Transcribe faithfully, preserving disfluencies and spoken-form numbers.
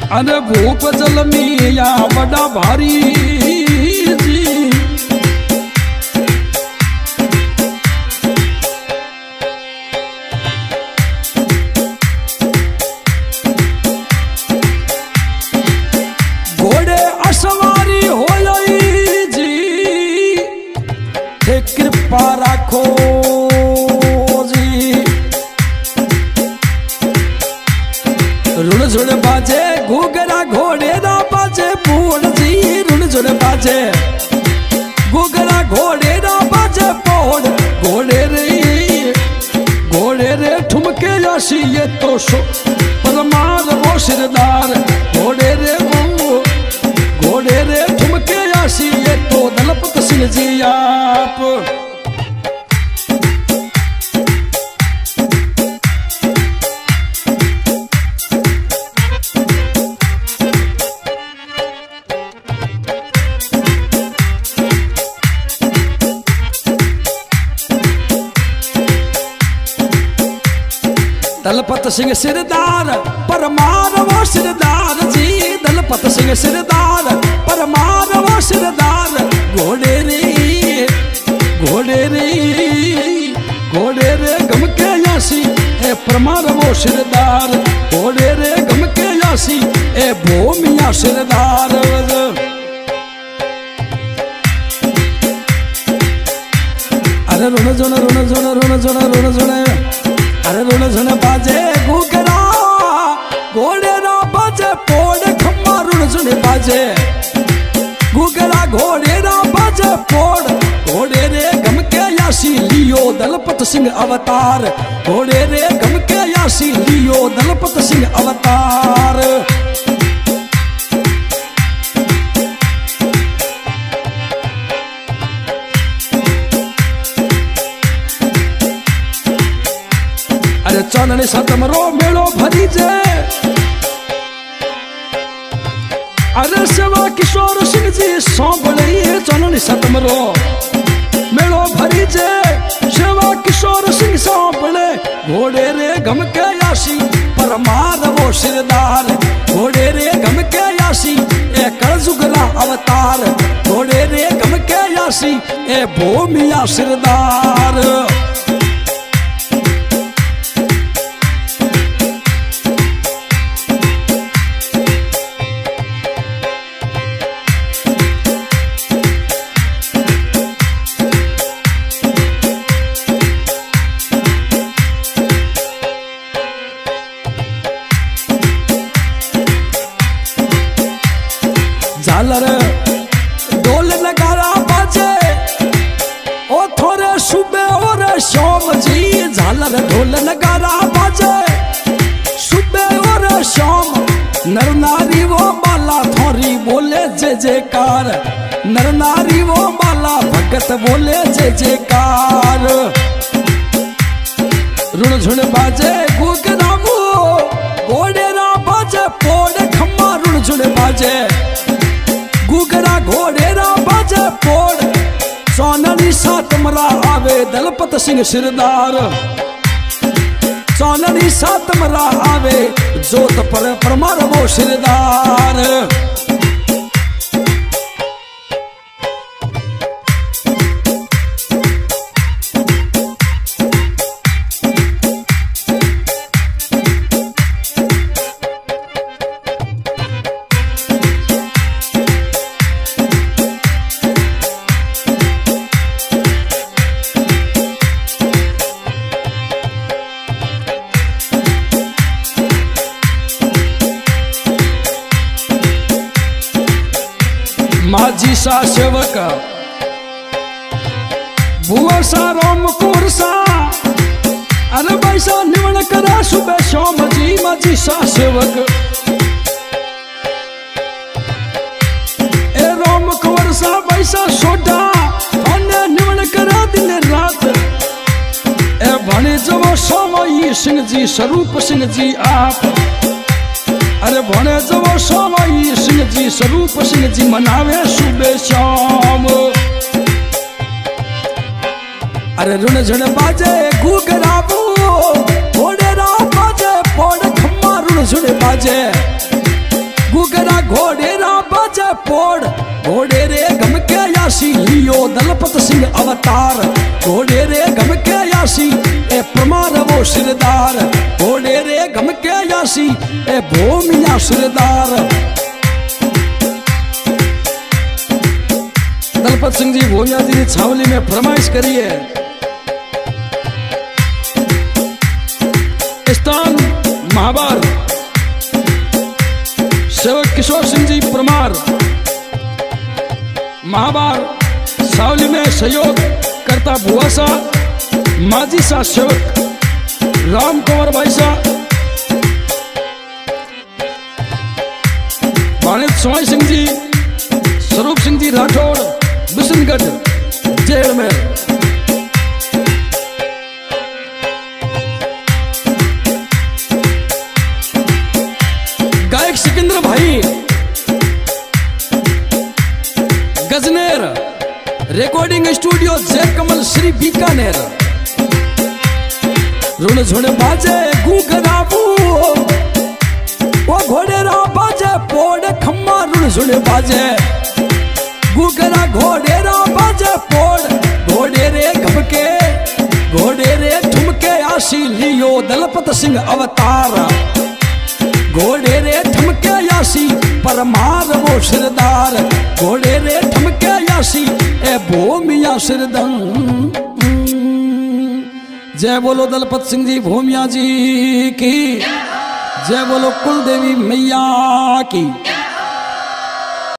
अरे भूप जल में या बड़ा भारी जी घोड़े असवारी हो जी थे कृपा राखो जी रुण झुण बाजे घूगरा घोड़े ना बाजे पूर्ण जी रुण झुण बाजे घूगरा घोड़े ना बाजे पूर्ण घोड़े रे घोड़े रे ठुमके जासी ये तो सो परमार वो सिरदार घोड़े रे वो घोड़े रे ठुमके जासी ये तो दलपत सिंह जी आप दलपत सिंह सिरदार परमार वो सिरदार जी दलपत सिंह सिरदार परमार वो सिरदार घोड़े रे घोड़े रे घोड़े रे गम के यासी ए परमार वो सिरदार घोड़े रे गम के यासी ए भूमिया सिरदार अरे रुण जुण रुण जुण रुण जुण रुण जुण अरे रुण झुण बाजे घूगरा घोड़े ना बाजे पोड़ खम्मा रुण झुण बाजे घूगरा घोड़े ना बाजे पोड़ घोड़े रे गम के यासी लियो दलपत सिंह अवतार घोड़े रे गम के यासी लियो दलपत सिंह अवतार अरे चाननी सतमरो मेलो भरी जे अरे सेवा किशोर सिंह जी सांभले चाननी सतमरो मेलो भरी जे सेवा किशोर सिंह सांभले घोड़े रे गम के यासी परमार वो सिरदार घोड़े रे गम के यासी ए कलजुगला अवतार घोड़े रे गम के यासी ए भूमिया सिरदार झालर ढोल नगारा बाजे ओ थोड़े सुबह और शाम जी झालर ढोल नगारा बाजे सुबह और शाम नर नारी वो माला थोड़ी बोले जय जयकार नर नारी वो माला भगत बोले जय जयकार रुण झुण बाजे घूगरा घोड़े ना बाजे पोड़ खम्मा रुण झुण बाजे घूगरा घोड़े ना बाजे पोड़ सोननी सातमरा आवे दलपत सिंह सिरदार सोननी सातमरा आवे जोत पर परमार वो सिरदार माझी सा सेवक भुआ सा राम कुंवर सा अरे बैसा निवण करा सुबह शाम जी माझी सा सेवक ए राम कुंवर सा बैसा सोडा अन्य निवण करा दिन रात ए भणे जवो सोमई सिंह जी स्वरूप सिंह जी आप अरे भणे जवो सोमई सिंह जी स्वरूप सिंह जी मनावे सुबह शाम अरे रुण झुण बाजे घूगराबू घोड़े रा बाजे पोड़ खम्मा रुण झुण बाजे दलपत सिंह अवतार। घोड़े रे गम के यासी ए प्रमार वो सिरदार। घोड़े रे गम के यासी ए भूमिया सिरदार। दलपत सिंह जी भूमिया जी की छावली में फरमाइश करिए। स्थान महाभार। सेवक किशोर सिंह जी परमार। महाभार सावली में सहयोग करता भुआसा माजी सा सेवक राम कुंवर भाई सा। भाणेज सोई सिंह जी, स्वरूप सिंह जी राठौड़ बिशनगढ़ जेल में। गायक सिकंदर भाई गजनेर, रिकॉर्डिंग स्टूडियो जय कमल श्री बीकानेर। रुण झुण बाजे गूगराबू वो घोड़े रा बाजे पोड़ खम्मा। रुण झुण बाजे गूगरा घोड़े रा बाजे पोड़। घोड़े रे घमके घोड़े रे ठुमके आशी लियो दलपत सिंह अवतार। घोड़े रे ठमके यासी परमार वो सिरदार। घोड़े रे ठमके यासी ए भूमिया सिरदार। जय बोलो दलपत सिंह जी भूमिया जी की। जय बोलो कुलदेवी मैया की।